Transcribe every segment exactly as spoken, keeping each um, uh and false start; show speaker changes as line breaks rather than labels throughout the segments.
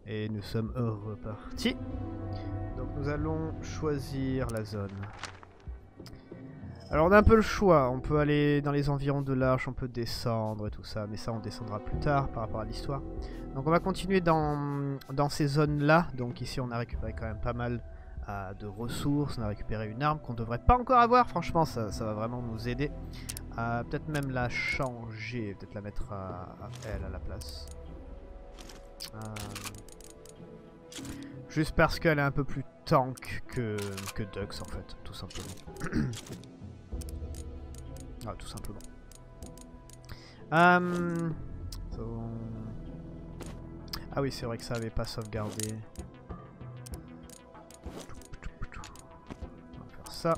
Et nous sommes repartis. Donc nous allons choisir la zone. Alors on a un peu le choix, on peut aller dans les environs de l'arche, on peut descendre et tout ça, mais ça on descendra plus tard par rapport à l'histoire. Donc on va continuer dans, dans ces zones-là. Donc ici on a récupéré quand même pas mal euh, de ressources, on a récupéré une arme qu'on devrait pas encore avoir, franchement ça, ça va vraiment nous aider. Euh, peut-être même la changer, peut-être la mettre à, à elle à la place. Euh, juste parce qu'elle est un peu plus tank que, que Dux en fait, tout simplement. Ah, tout simplement. Um, so... Ah oui, c'est vrai que ça avait pas sauvegardé. On va faire ça.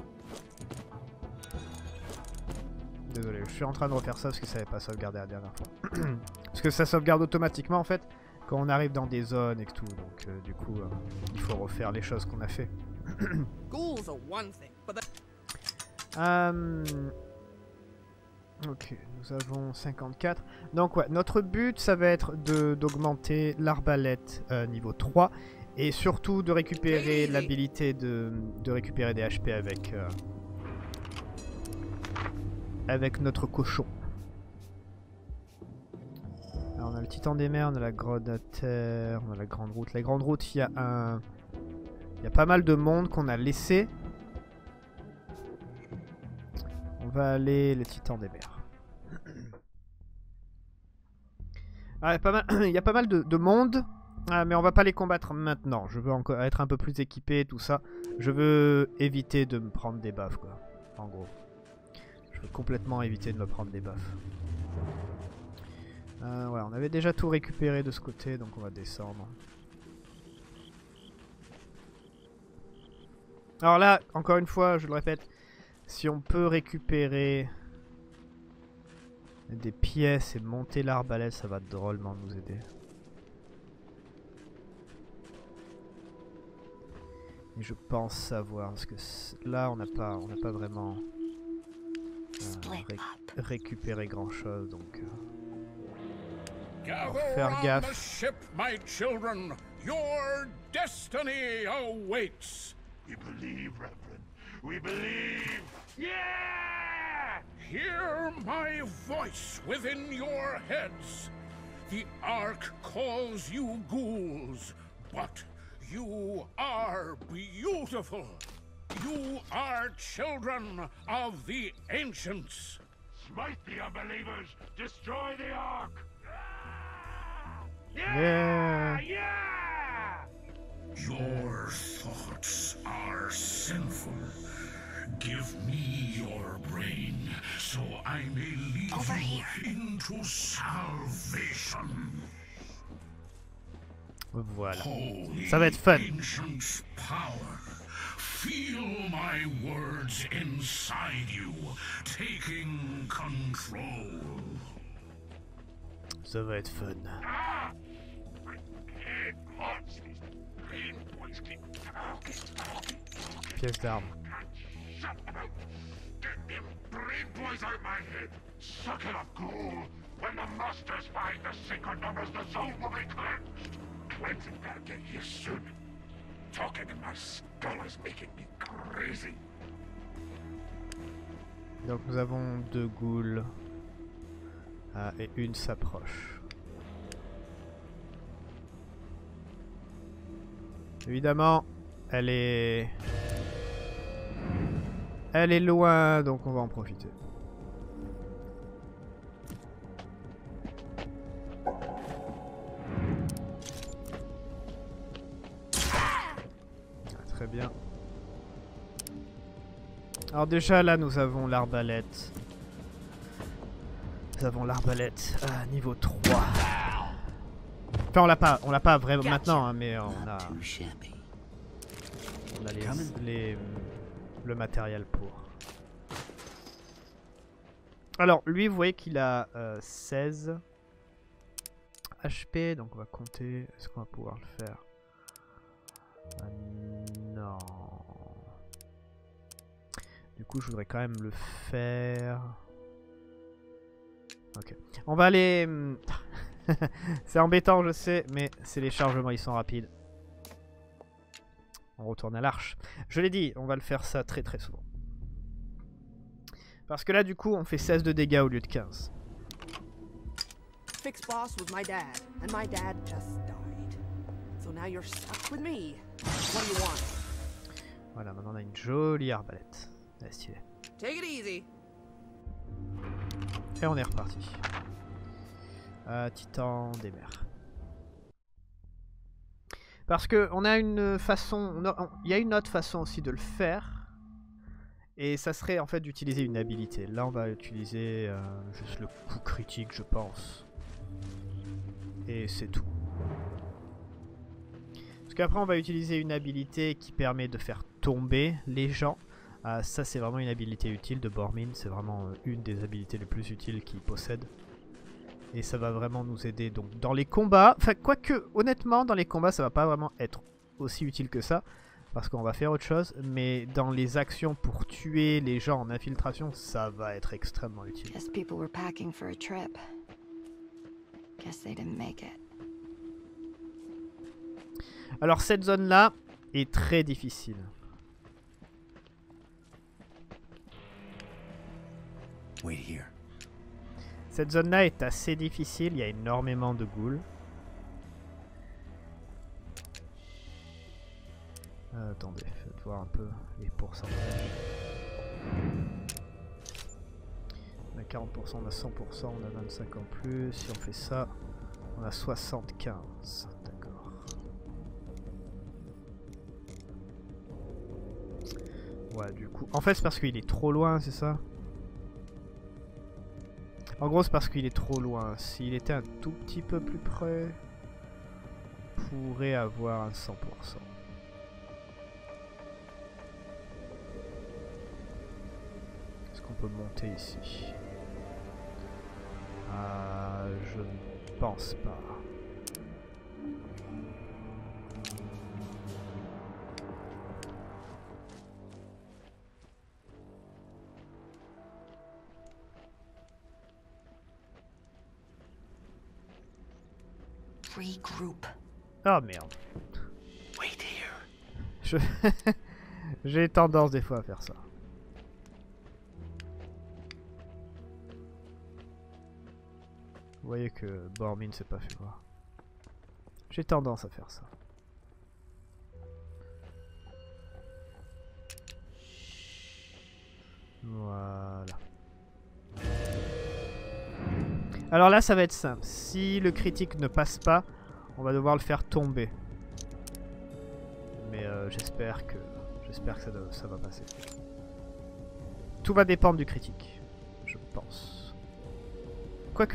Désolé, je suis en train de refaire ça parce que ça avait pas sauvegardé la dernière fois. Parce que ça sauvegarde automatiquement en fait quand on arrive dans des zones et que tout. Donc euh, du coup, euh, il faut refaire les choses qu'on a fait. um... Ok, nous avons cinquante-quatre. Donc ouais, notre but ça va être d'augmenter l'arbalète euh, niveau trois. Et surtout de récupérer l'habilité de, de récupérer des H P avec, euh, avec notre cochon. Alors on a le titan des mers, on a la grotte à terre, on a la grande route. La grande route, il y a un... Il y a pas mal de monde qu'on a laissé. On va aller les titans des mers. Ah, il y a pas mal, il y a pas mal de, de monde, ah, mais on va pas les combattre maintenant. Je veux encore être un peu plus équipé, tout ça. Je veux éviter de me prendre des buffs, quoi. En gros. Je veux complètement éviter de me prendre des buffs. Euh, ouais, on avait déjà tout récupéré de ce côté, donc on va descendre. Alors là, encore une fois, je le répète, si on peut récupérer des pièces et monter l'arbalète, ça va drôlement nous aider. Et je pense savoir, parce que là on n'a pas, on n'a pas vraiment euh, ré récupéré grand chose, donc euh, faire gaffe.
We believe, Reverend. We believe. Yeah!
Hear my voice within your heads. The Ark calls you ghouls, but you are beautiful. You are children of the ancients.
Smite the unbelievers. Destroy the Ark.
Yeah!
Yeah!
Your thoughts are sinful. Give me your brain, so I may lead
Over
you
here.
into salvation.
Voilà.
Holy
Ça va être fun.
ancient power, feel my words inside you, taking control.
Ça va être fun.
Ah! My head hurts. These green boys keep talking.
Pièce d'arme.
Shut up! Get them green boys out my head! Suck it up, ghoul! When the masters find the sacred numbers, the soul will be cleansed! Cleansing that'll get here soon. Talking in my skull is making me crazy.
Donc nous avons deux ghouls. Ah, et une s'approche. Évidemment, elle est... Elle est loin, donc on va en profiter. Ah, très bien. Alors déjà là, nous avons l'arbalète. Nous avons l'arbalète à niveau trois. Enfin, on l'a pas, on l'a pas vraiment maintenant, hein, mais on a, on a les, les, le matériel pour. Alors, lui, vous voyez qu'il a euh, seize H P, donc on va compter. Est-ce qu'on va pouvoir le faire? euh, Non. Du coup, je voudrais quand même le faire. Ok. On va aller... C'est embêtant, je sais, mais c'est les chargements, ils sont rapides. On retourne à l'arche. Je l'ai dit, on va le faire ça très très souvent. Parce que là, du coup, on fait seize de dégâts au lieu de quinze.
Fix boss was my dad, and my dad just died. So now you're stuck with me. What do you want?
Voilà, maintenant on a une jolie arbalète. Elle est stylée.
Take it easy.
Et on est reparti. Euh, Titan des mers. Parce que on a une façon, il y a une autre façon aussi de le faire, et ça serait en fait d'utiliser une habilité. Là, on va utiliser euh, juste le coup critique, je pense, et c'est tout. Parce qu'après, on va utiliser une habilité qui permet de faire tomber les gens. Euh, ça, c'est vraiment une habilité utile de Bormin. C'est vraiment euh, une des habilités les plus utiles qu'il possède. Et ça va vraiment nous aider donc dans les combats. Enfin, quoique, honnêtement, dans les combats, ça va pas vraiment être aussi utile que ça. Parce qu'on va faire autre chose. Mais dans les actions pour tuer les gens en infiltration, ça va être extrêmement utile.
Guess people were packing for a trip. Guess they didn't make it.
Alors, cette zone-là est très difficile.
Wait here.
Cette zone-là est assez difficile, il y a énormément de ghouls. Euh, attendez, faites voir un peu les pourcentages. On a quarante pour cent, on a cent pour cent, on a vingt-cinq en plus. Si on fait ça, on a soixante-quinze. D'accord. Ouais, du coup. En fait, c'est parce qu'il est trop loin, c'est ça? En gros, c'est parce qu'il est trop loin. S'il était un tout petit peu plus près, on pourrait avoir un cent pour cent. Est-ce qu'on peut monter ici? euh, Je ne pense pas.
Regroup.
Ah merde.
Wait here.
Je... J'ai tendance des fois à faire ça. Vous voyez que Bormin s'est pas fait voir. J'ai tendance à faire ça. Voilà. Alors là, ça va être simple. Si le critique ne passe pas, on va devoir le faire tomber. Mais euh, j'espère que j'espère que ça, doit, ça va passer. Tout va dépendre du critique, je pense. Quoique...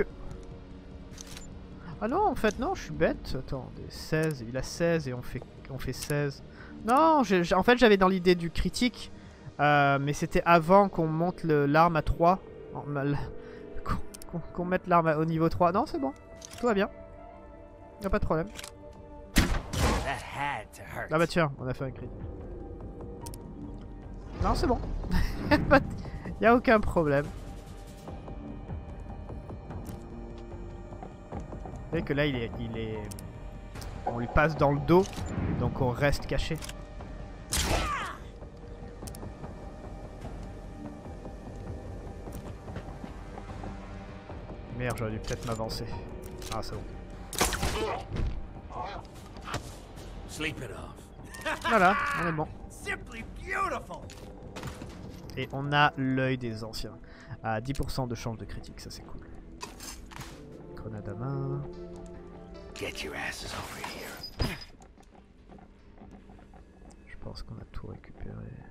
Ah non, en fait, non, je suis bête. Attendez, seize, il a seize et on fait, on fait seize. Non, j ai, j ai, en fait, j'avais dans l'idée du critique, euh, mais c'était avant qu'on monte l'arme à trois. Qu'on qu'on mette l'arme au niveau trois. Non, c'est bon, tout va bien. Y'a pas de problème. Ah bah tiens, on a fait un crit. Non, c'est bon. Y'a aucun problème. Vous voyez que là, il est, il est... On lui passe dans le dos, donc on reste caché. Merde, j'aurais dû peut-être m'avancer. Ah, c'est bon.
Sleep it off.
Voilà, on est bon.
Simply beautiful.
Et on a l'œil des anciens. À dix pour cent de chance de critique, ça c'est cool. Grenade à main.
Get your asses over here.
Je pense qu'on a tout récupéré.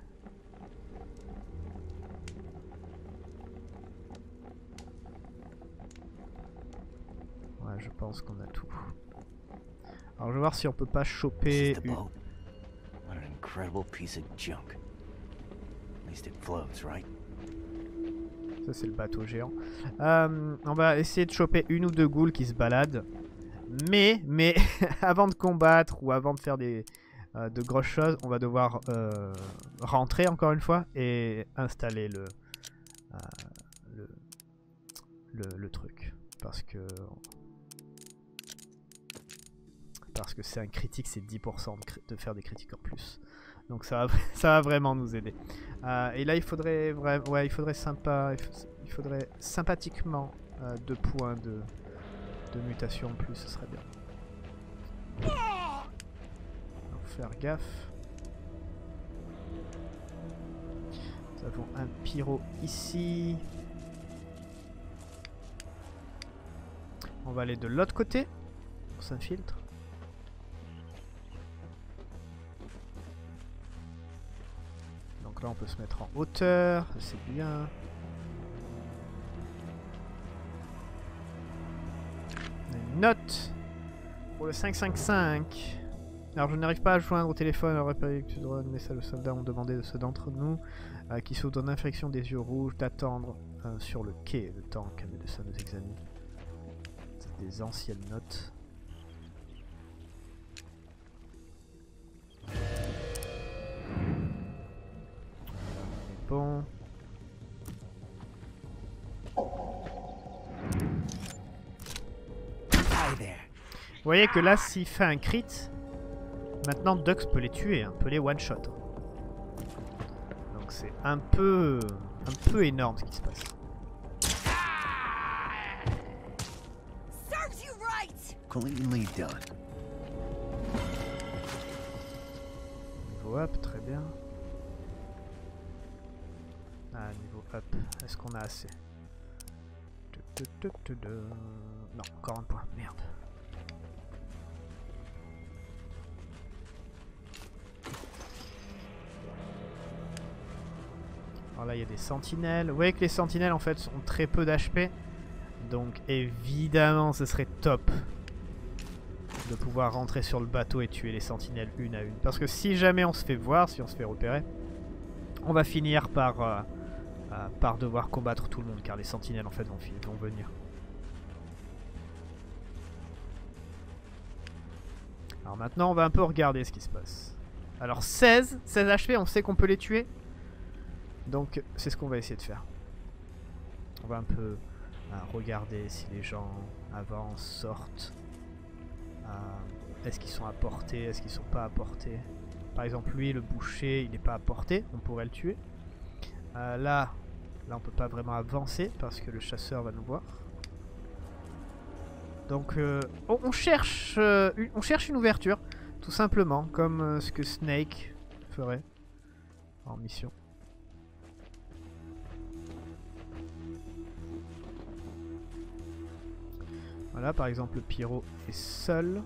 Ouais, je pense qu'on a tout. Alors je vais voir si on peut pas choper une...
What an incredible piece of junk. At least it floats, right?
Ça c'est le bateau géant. Euh, on va essayer de choper une ou deux ghouls qui se baladent. Mais, mais, avant de combattre ou avant de faire des, euh, de grosses choses, on va devoir euh, rentrer encore une fois et installer le, euh, le, le, le truc. Parce que Parce que c'est un critique, c'est dix pour cent de, de faire des critiques en plus. Donc ça va, ça va vraiment nous aider. Euh, et là il faudrait vraiment, ouais, il faudrait sympa, il faudrait sympathiquement euh, deux points de, de mutation en plus, ce serait bien. Donc faire gaffe. Nous avons un pyro ici. On va aller de l'autre côté. On s'infiltre. Donc là on peut se mettre en hauteur, c'est bien. Une note pour le cinq cinq cinq. Alors je n'arrive pas à joindre au téléphone, alors repérer que tu dois un message aux soldats ont demandé de ceux d'entre nous euh, qui souffrent d'une infection des yeux rouges d'attendre euh, sur le quai le temps qu'un médecin nous examine. C'est des anciennes notes. Bon. Vous voyez que là, s'il fait un crit, maintenant Dux peut les tuer, hein, peut les one-shot. Donc c'est un peu, un peu énorme ce qui se passe.
Cleanly done.
Niveau up, très bien. Ah, niveau up, est-ce qu'on a assez? Non, encore un point, merde. Alors là, il y a des sentinelles. Vous voyez que les sentinelles, en fait, ont très peu d'H P. Donc, évidemment, ce serait top de pouvoir rentrer sur le bateau et tuer les sentinelles une à une. Parce que si jamais on se fait voir, si on se fait repérer, on va finir par, euh, euh, par devoir combattre tout le monde. Car les sentinelles, en fait, vont, vont venir. Alors maintenant, on va un peu regarder ce qui se passe. Alors, seize, seize H P, on sait qu'on peut les tuer. Donc c'est ce qu'on va essayer de faire. On va un peu euh, regarder si les gens avancent, sortent. Euh, est-ce qu'ils sont à portée, est-ce qu'ils sont pas à portée. Par exemple lui, le boucher, il n'est pas à portée, on pourrait le tuer. Euh, là, là on peut pas vraiment avancer parce que le chasseur va nous voir. Donc euh, on, on, cherche, euh, une, on cherche une ouverture, tout simplement, comme euh, ce que Snake ferait en mission. Voilà, par exemple, le pyro est seul.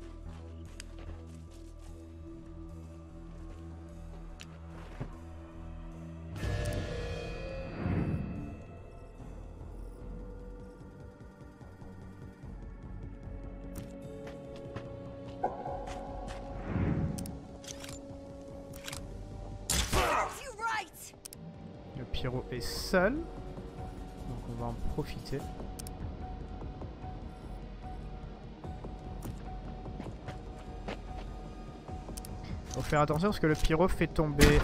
Le pyro est seul. Donc on va en profiter. Faut faire attention parce que le pyro fait tomber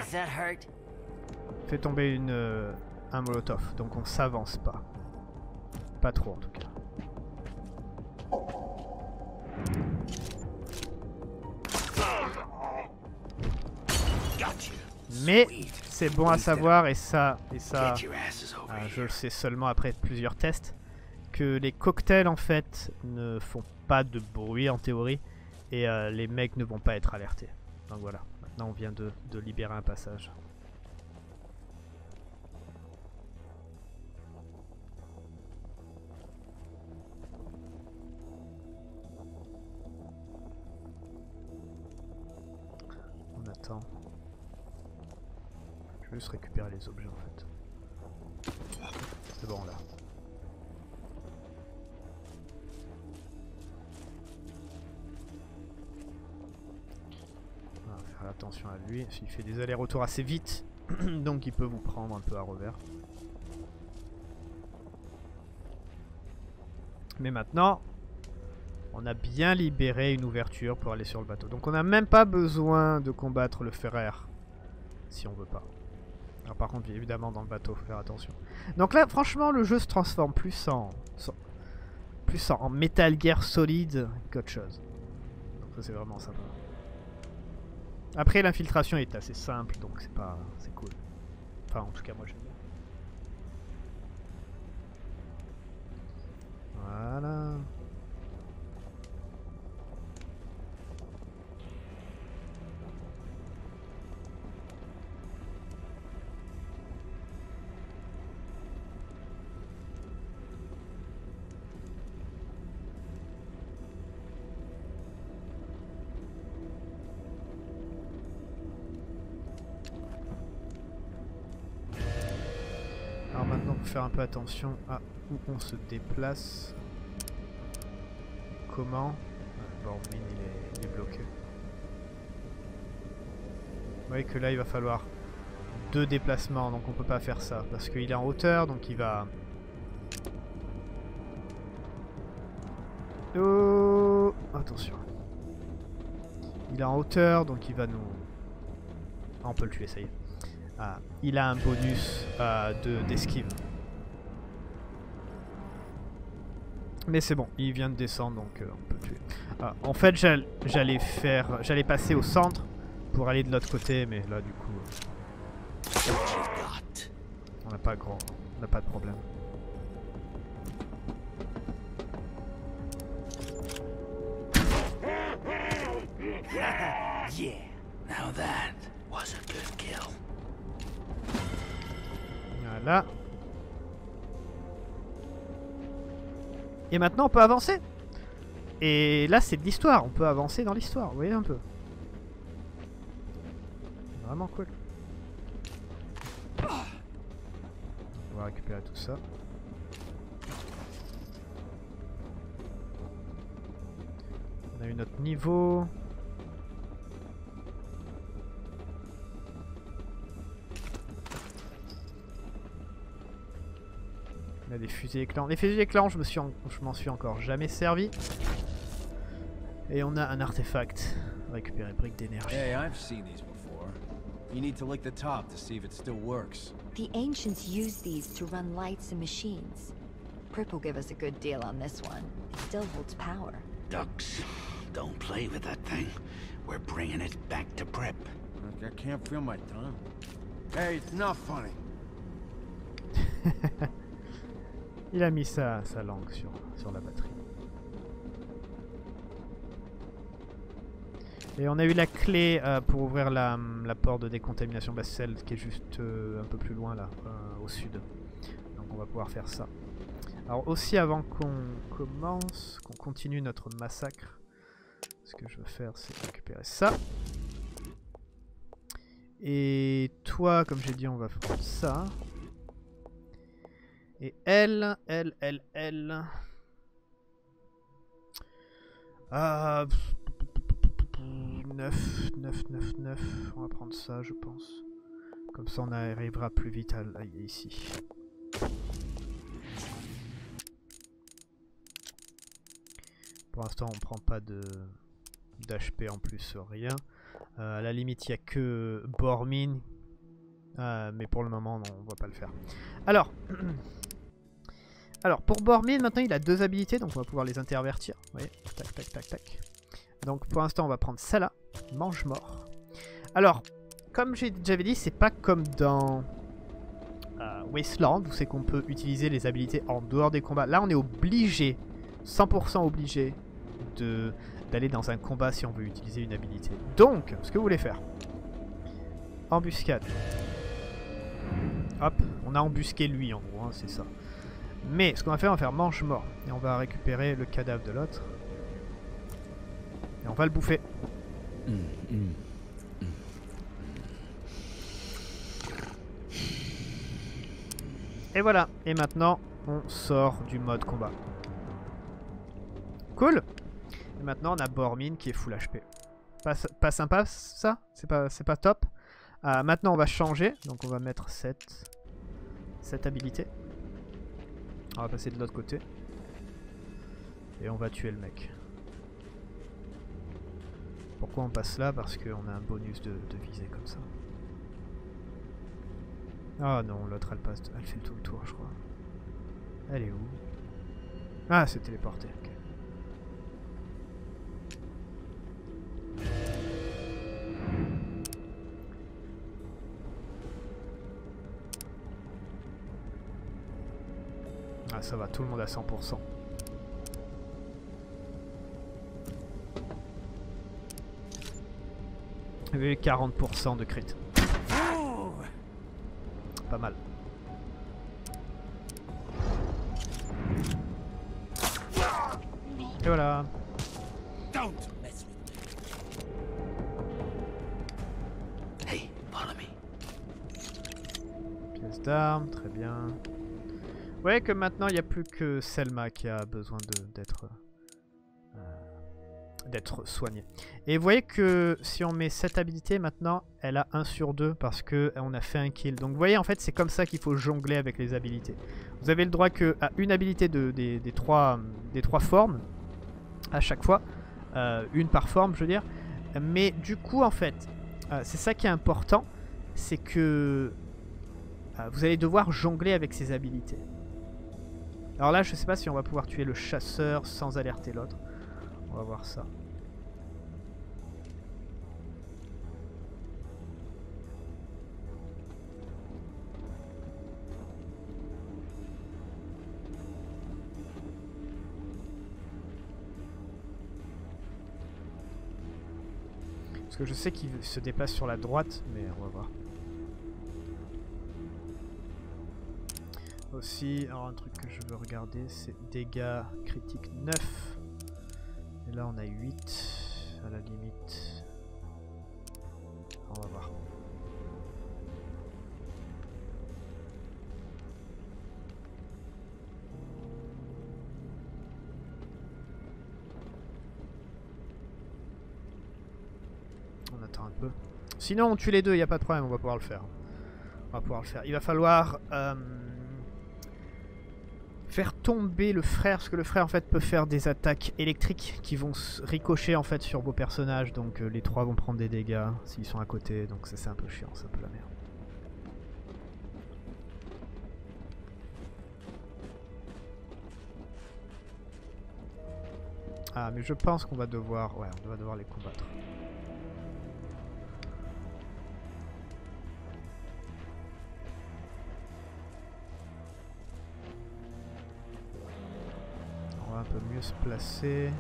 fait tomber une euh, un molotov, donc on s'avance pas. Pas trop en tout cas. Mais c'est bon à savoir et ça et ça euh, je le sais seulement après plusieurs tests que les cocktails en fait ne font pas de bruit en théorie et euh, les mecs ne vont pas être alertés. Donc voilà, maintenant on vient de, de libérer un passage. On attend. Je vais juste récupérer les objets en fait. C'est bon là. Attention à lui, il fait des allers-retours assez vite, donc il peut vous prendre un peu à revers. Mais maintenant, on a bien libéré une ouverture pour aller sur le bateau. Donc on n'a même pas besoin de combattre le Ferrer, si on veut pas. Alors par contre, évidemment, dans le bateau, faut faire attention. Donc là, franchement, le jeu se transforme plus en, plus en Metal Gear Solid qu'autre chose. Ça c'est vraiment sympa. Après l'infiltration est assez simple donc c'est pas c'est cool. Enfin en tout cas moi j'aime bien. Voilà. Alors maintenant faut faire un peu attention à où on se déplace. Comment? Bon, mine il est, il est bloqué. Vous voyez que là il va falloir deux déplacements donc on peut pas faire ça parce qu'il est en hauteur donc il va... Oh, attention. Il est en hauteur donc il va nous... Ah, on peut le tuer, ça y est. Ah, il a un bonus euh, de d'esquive. Mais c'est bon, il vient de descendre donc euh, on peut le tuer. Ah, en fait j'allais faire, j'allais passer au centre pour aller de l'autre côté, mais là du coup, euh, on n'a pas grand, on n'a pas de problème.
Yeah, now that was a good kill.
Voilà. Et maintenant on peut avancer. Et là c'est de l'histoire, on peut avancer dans l'histoire, vous voyez un peu. Vraiment cool. On va récupérer tout ça. On a eu notre niveau. On a des fusées éclairs. Les fusées éclairs, je me suis, en... je m'en suis encore jamais servi. Et on a un artefact. Récupérer brique d'énergie.
Hey, I've seen these before. You need to lick the top to see if it still works.
The ancients used these to run lights and machines. Prip will give us a good deal on this one. It still holds power.
Ducks, don't play with that thing. We're bringing it back to Prep.
Like, I can't feel my tongue. Hey, it's not funny.
Il a mis sa, sa langue sur, sur la batterie. Et on a eu la clé euh, pour ouvrir la, la porte de décontamination, bah, celle qui est juste euh, un peu plus loin là, euh, au sud. Donc on va pouvoir faire ça. Alors aussi avant qu'on commence, qu'on continue notre massacre, ce que je veux faire c'est récupérer ça. Et toi, comme j'ai dit, on va prendre ça. Et elle, elle, elle, elle... Ah... neuf, neuf, neuf, neuf. On va prendre ça, je pense. Comme ça, on arrivera plus vite à aller ici. Pour l'instant, on prend pas de d'H P en plus, rien. Euh, à la limite, il n'y a que Bormin. Euh, mais pour le moment, non, on va pas le faire. Alors... Alors, pour Bormin, maintenant, il a deux habilités, donc on va pouvoir les intervertir. Vous voyez, tac, tac, tac, tac. Donc, pour l'instant, on va prendre celle-là, mange-mort. Alors, comme j'avais dit, c'est pas comme dans euh, Wasteland, où c'est qu'on peut utiliser les habilités en dehors des combats. Là, on est obligé, cent pour cent obligé, de d'aller dans un combat si on veut utiliser une habilité. Donc, ce que vous voulez faire, embuscade. Hop, on a embusqué lui, en gros, hein, c'est ça. Mais ce qu'on va faire, on va faire mange-mort. Et on va récupérer le cadavre de l'autre. Et on va le bouffer.
Mm, mm, mm.
Et voilà. Et maintenant, on sort du mode combat. Cool. Et maintenant, on a Bormin qui est full H P. Pas, pas sympa, ça? C'est pas, c'est pas top. Euh, maintenant, on va changer. Donc, on va mettre cette, cette habilité. On va passer de l'autre côté. Et on va tuer le mec. Pourquoi on passe là? Parce qu'on a un bonus de, de visée comme ça. Ah non, l'autre elle passe, elle fait tout le tour je crois. Elle est où? Ah, c'est téléporté, ok. Ah ça va, tout le monde à cent pour cent. Et quarante pour cent de crit. Pas mal. Et voilà.
Hey, follow me.
Pièce d'armes, très bien. Vous voyez que maintenant il n'y a plus que Selma qui a besoin d'être euh, d'être soignée. Et vous voyez que si on met cette habilité maintenant, elle a un sur deux parce qu'on a fait un kill. Donc vous voyez en fait c'est comme ça qu'il faut jongler avec les habilités. Vous avez le droit que à une habilité de, des, des, trois, des trois formes à chaque fois. Euh, une par forme je veux dire. Mais du coup en fait, euh, c'est ça qui est important. C'est que euh, vous allez devoir jongler avec ces habilités. Alors là, je sais pas si on va pouvoir tuer le chasseur sans alerter l'autre. On va voir ça. Parce que je sais qu'il se déplace sur la droite, mais on va voir. Aussi, alors un truc que je veux regarder, c'est dégâts critiques neuf. Et là on a huit, à la limite. On va voir. On attend un peu. Sinon on tue les deux, il n'y a pas de problème, on va pouvoir le faire. On va pouvoir le faire. Il va falloir... Euh, faire tomber le frère, parce que le frère en fait peut faire des attaques électriques qui vont ricocher en fait sur vos personnages, donc euh, les trois vont prendre des dégâts s'ils sont à côté, donc ça c'est un peu chiant, c'est un peu la merde. Ah mais je pense qu'on va devoir, ouais on va devoir les combattre. On va un peu mieux se placer.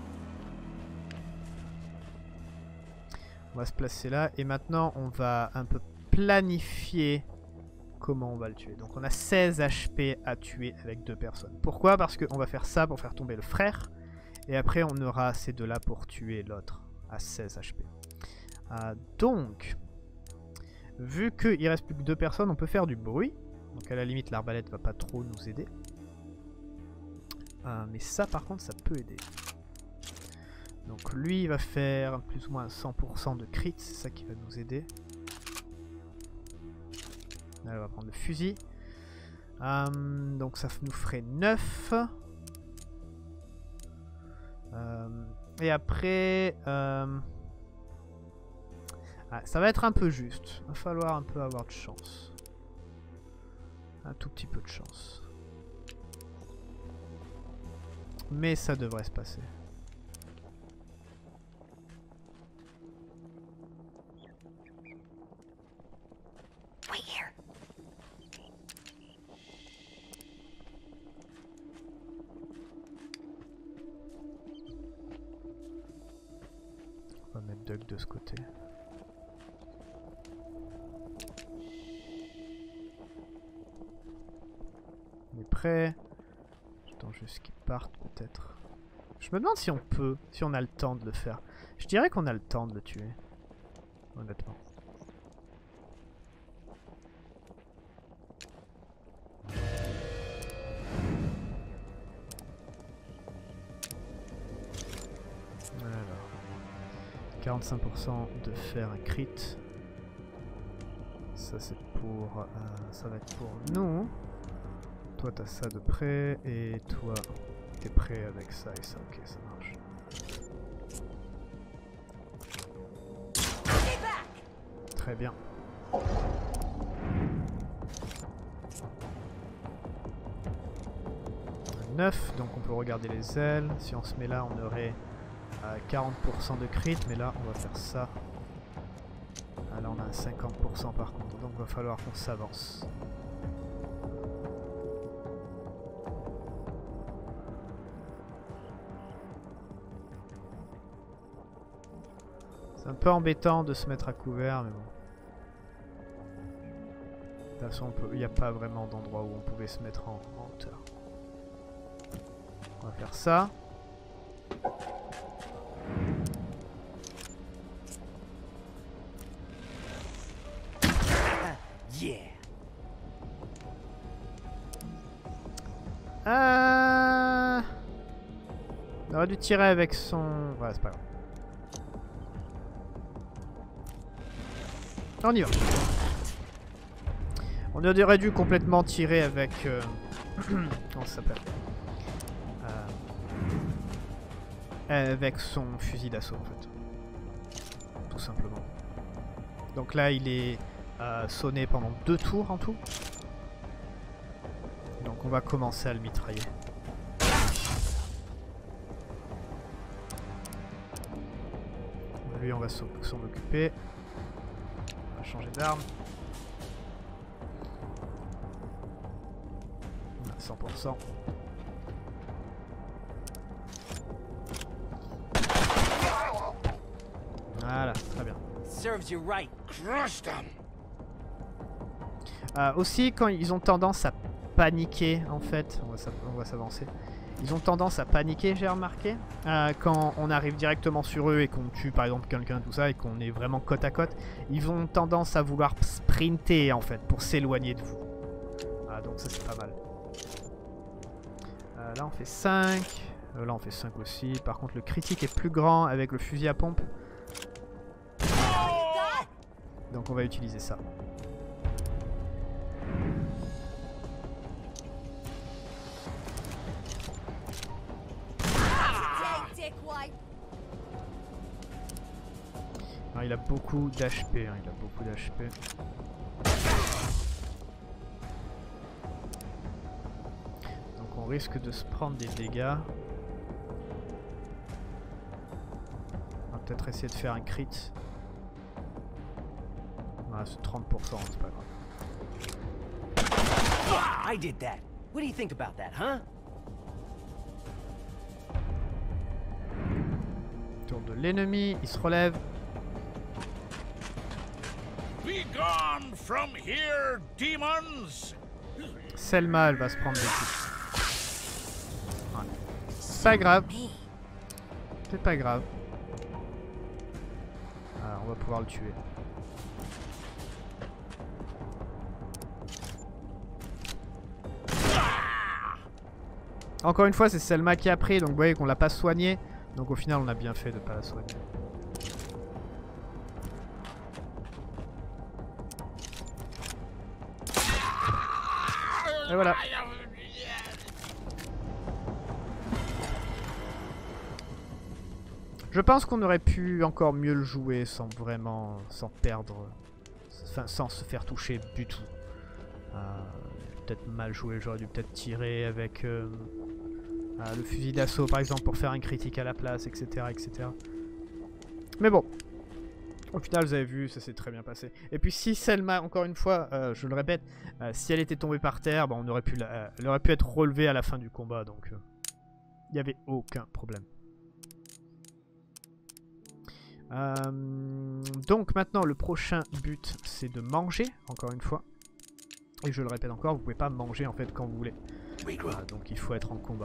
On va se placer là. Et maintenant, on va un peu planifier comment on va le tuer. Donc on a seize H P à tuer avec deux personnes. Pourquoi? Parce qu'on va faire ça pour faire tomber le frère. Et après, on aura ces deux-là pour tuer l'autre à seize H P. Euh, donc, vu qu'il reste plus que deux personnes, on peut faire du bruit. Donc à la limite, l'arbalète va pas trop nous aider. Euh, mais ça par contre ça peut aider. Donc lui il va faire plus ou moins cent pour cent de crit, c'est ça qui va nous aider. Là on va prendre le fusil. Euh, donc ça nous ferait neuf. Euh, et après... Euh, ah, ça va être un peu juste. Il va falloir un peu avoir de chance. Un tout petit peu de chance. Mais ça devrait se passer.
Wait here.
On va mettre Doug de ce côté. On est prêt. J'attends juste qu'ils partent peut-être. Je me demande si on peut, si on a le temps de le faire. Je dirais qu'on a le temps de le tuer. Honnêtement. Alors. quarante-cinq pour cent de faire un crit. Ça c'est pour... Euh, ça va être pour nous. Toi t'as ça de près et toi t'es prêt avec ça et ça, ok ça marche. Très bien. neuf, donc on peut regarder les ailes. Si on se met là on aurait euh, quarante pour cent de crit, mais là on va faire ça. Ah, là on a un cinquante pour cent par contre, donc il va falloir qu'on s'avance. C'est un peu embêtant de se mettre à couvert, mais bon. De toute façon, il n'y a pas vraiment d'endroit où on pouvait se mettre en, en hauteur. On va faire ça.
Yeah.
Euh... On aurait dû tirer avec son... Ouais, c'est pas grave. On y va. On aurait dû complètement tirer avec... Euh... Comment ça s'appelle euh... Avec son fusil d'assaut, en fait. Tout simplement. Donc là, il est euh, sonné pendant deux tours en tout. Donc on va commencer à le mitrailler. Lui, on va s'en occuper. On va changer d'arme. On a cent pour cent. Voilà, très bien.
Serves you right.
Crush them!
Euh, aussi, quand ils ont tendance à paniquer, en fait, on va s'avancer. Ils ont tendance à paniquer, j'ai remarqué, euh, quand on arrive directement sur eux et qu'on tue par exemple quelqu'un, tout ça, et qu'on est vraiment côte à côte. Ils ont tendance à vouloir sprinter, en fait, pour s'éloigner de vous. Ah, donc ça c'est pas mal. Euh, là on fait cinq. Euh, là on fait cinq aussi. Par contre le critique est plus grand avec le fusil à pompe. Donc on va utiliser ça. Alors, il a beaucoup d'H P, hein, il a beaucoup d'H P. Donc on risque de se prendre des dégâts. On va peut-être essayer de faire un crit. Voilà, c'est trente pour cent, c'est pas grave.
I did that. What do you think about that, huh?
Tour de l'ennemi, il se relève.
Be gone from here, demons!
Selma, elle va se prendre des coups. Ouais. C'est pas grave. C'est pas grave. Alors, on va pouvoir le tuer. Encore une fois, c'est Selma qui a pris, donc vous voyez qu'on l'a pas soigné. Donc au final, on a bien fait de pas la soigner. Et voilà. Je pense qu'on aurait pu encore mieux le jouer sans vraiment, sans perdre, enfin sans se faire toucher du tout. Euh, peut-être mal joué, j'aurais dû peut-être tirer avec euh, euh, le fusil d'assaut par exemple pour faire un critique à la place, et cetera, et cetera. Mais bon. Au final, vous avez vu, ça s'est très bien passé. Et puis si Selma, encore une fois, euh, je le répète, euh, si elle était tombée par terre, bah, on aurait pu la, euh, elle aurait pu être relevée à la fin du combat, donc il euh, n'y avait aucun problème. Euh, donc maintenant, le prochain but, c'est de manger, encore une fois. Et je le répète encore, vous pouvez pas manger en fait quand vous voulez. Voilà, donc il faut être en combat.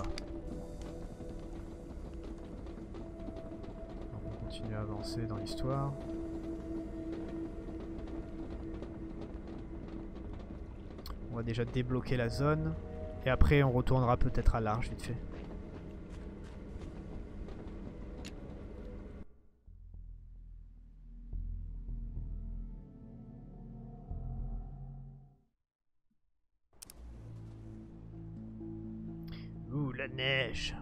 Donc, on continue à avancer dans l'histoire. On va déjà débloquer la zone. Et après on retournera peut-être à l'arche vite fait. Ouh, la neige.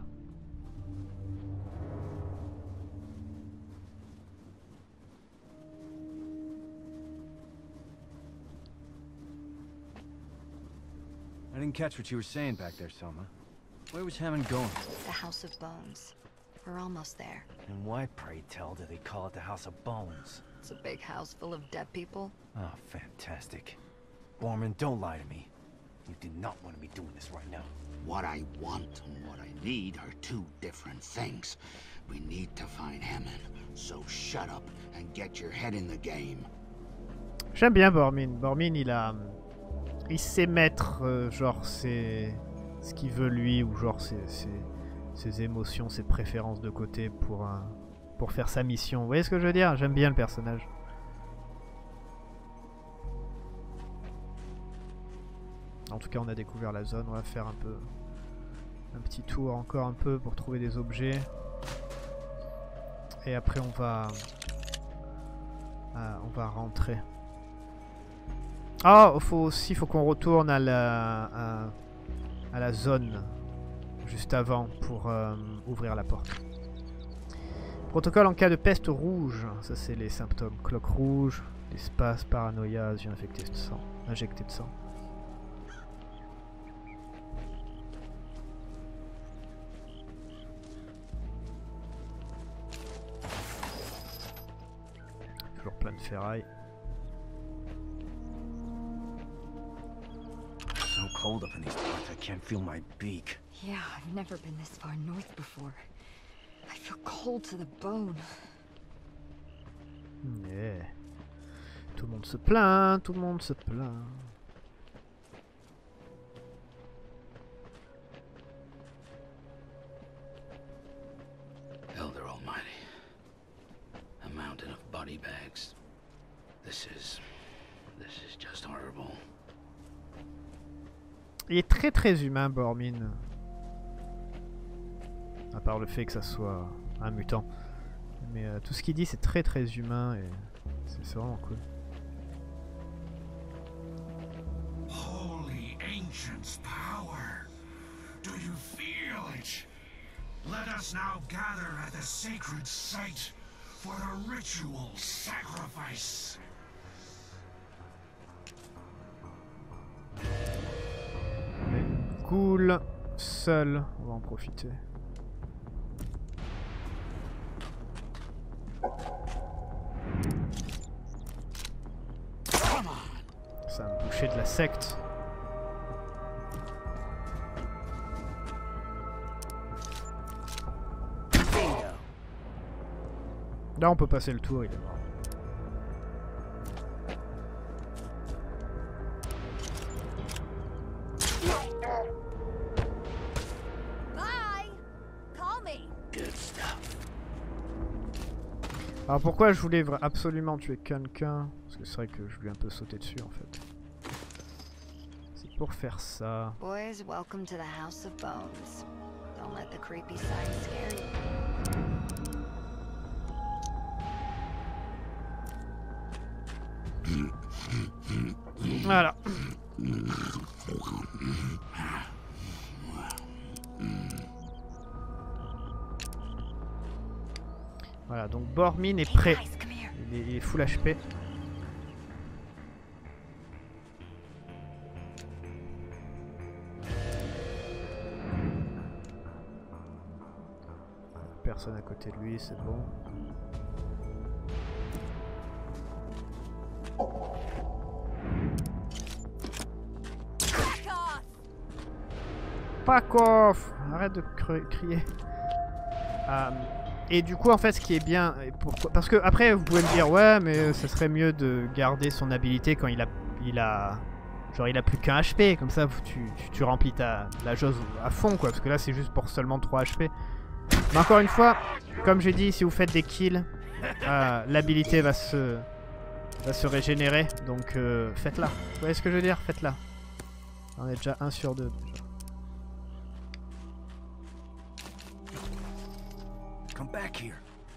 I didn't catch what you were saying back there, Selma. Where was Hammond going?
The House of Bones. We're almost there.
And why, pray tell, do they call it the House of Bones?
It's a big house full of dead people.
Oh, fantastic. Borman, don't lie to me. You do not want to be doing this right now.
What I want and what I need are two different things. We need to find Hammond, so shut up and
get your head in the game.
J'aime bien Bormin. Bormin, il a... Il sait mettre, euh, genre, ses... ce qu'il veut lui, ou genre ses, ses... ses émotions, ses préférences de côté pour, un... pour faire sa mission. Vous voyez ce que je veux dire? J'aime bien le personnage. En tout cas, on a découvert la zone. On va faire un peu... un petit tour encore un peu pour trouver des objets. Et après, on va... Ah, on va rentrer. Ah, oh, faut aussi, faut qu'on retourne à la, à, à la zone juste avant pour euh, ouvrir la porte. Protocole en cas de peste rouge. Ça, c'est les symptômes. Cloque rouge, espace, paranoïa, yeux infectés de sang, injectés de sang. Toujours plein de ferraille.
So cold up in these parts, I can't feel my beak.
Yeah, I've never been this far north before. I feel cold to the bone.
Yeah. Tout le monde se plaint, tout le monde se plaint.
Elder Almighty. A mountain of body bags. This is... This is just horrible.
Il est très très humain, Bormin. À part le fait que ça soit un mutant. Mais euh, tout ce qu'il dit, c'est très très humain et c'est vraiment cool.
Holy Ancient's power! Do you feel it? Let us now gather at the sacred site for the ritual sacrifice.
Cool, seul, on va en profiter. Ça me bouchait de la secte. Là on peut passer le tour, il est mort. Alors pourquoi je voulais absolument tuer quelqu'un? Parce que c'est vrai que je lui ai un peu sauté dessus en fait. C'est pour faire ça.
Boys, welcome to the House of Bones. Don't let the creepy side scare you.
Voilà. Voilà, donc Bormin est prêt. Il est, il est full H P. Personne à côté de lui, c'est bon. Fuck off! Arrête de crier. Euh, et du coup, en fait, ce qui est bien... Pourquoi, parce que après, vous pouvez me dire, ouais, mais ça serait mieux de garder son habilité quand il a... Il a genre, il a plus qu'un H P. Comme ça, tu, tu, tu remplis ta, la jauge à fond, quoi. Parce que là, c'est juste pour seulement trois H P. Mais encore une fois, comme j'ai dit, si vous faites des kills, euh, l'habilité va se... va se régénérer. Donc, euh, faites-la. Vous voyez ce que je veux dire? Faites-la. On est déjà un sur deux. Déjà.
Come back here.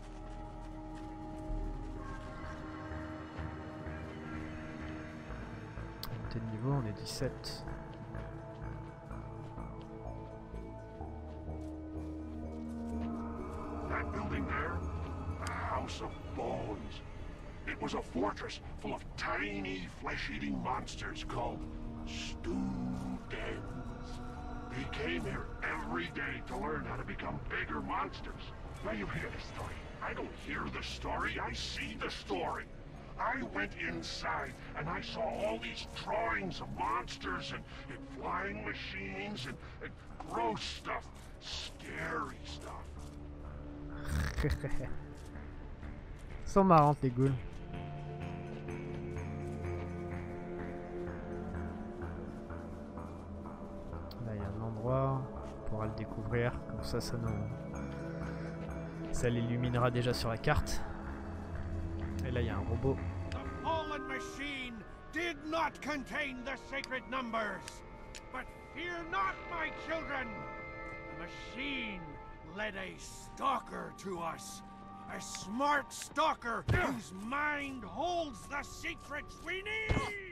Montée de niveau, on est dix-sept.
That building there, the House of Bones. It was a fortress full of tiny flesh-eating monsters called Studens. They came here every day to learn how to become bigger monsters. Now you hear the story. I don't hear the story, I see the story. I went inside and I saw all these drawings of monsters and, and flying machines and, and gross stuff. Scary stuff.
sont marrantes les ghouls. Là il y a un endroit, on pourra le découvrir, comme ça ça nous... ça l'illuminera déjà sur la carte. Et là il y a un robot.
The fallen machine did not contain the sacred numbers. But fear not, my children. The machine led a stalker to us. A smart stalker whose mind holds the secrets we need!